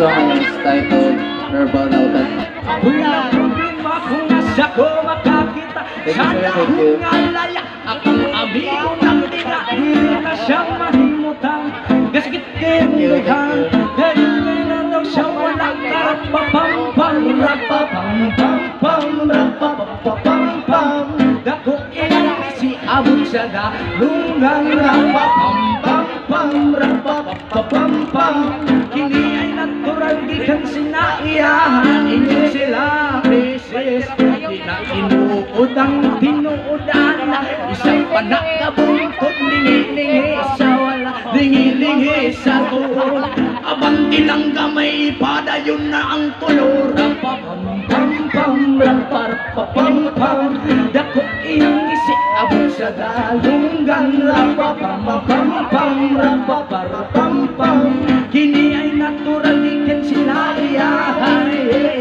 song is titled Herbal Nautan. Walang problema kung nasa ko makakita. Sana kung alaya akong amigo ng tiga. Hindi na siya mahimutan. Gaskit kinduhan. Ganyan na daw siya walang karapapam-pam. Rapapam-pam-pam. Rapapapam-pam. Dako si abot siya galungan. Rapapam-pam-pam. Rapapapam-pam. Kini ay natural gikan sinaiyahan. Inyo sila beses. Di na inuod ang tinuodan. Isang panakabungkot. Lingi-lingi sa wala. Lingi-lingi sa tuon. Abanti ng gamay. Padayon na ang tulor. Rapapam-pam-pam. Rapapapam-pam. Dako iyang isi abot sa galunggan. Rapapam-pam-pam. Rapapapam-pam. Kini ay natural ikan sila iyahay.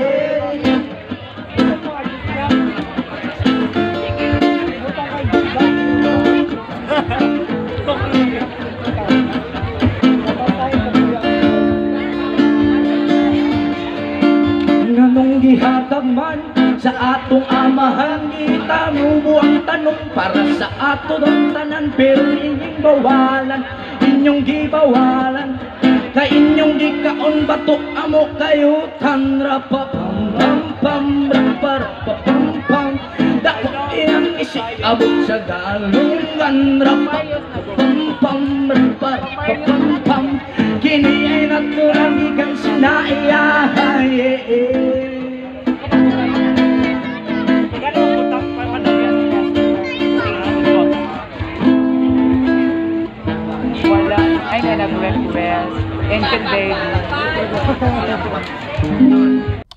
Nganong gihatag man sa atong amahan, itanubo ang tanong para sa ato ng tanan. Pero inyong bawalan, inyong gibawalan, ka inyong gikaon bato amo kayo tan. Rapapam-pam-pam. Rapapapam-pam. Dako iyang isik abot sa galungan. Rapapam-pam. Rapapapam-pam. Kini ay natural ikan sinaiyahay. Ay na nag-request. Ancient baby.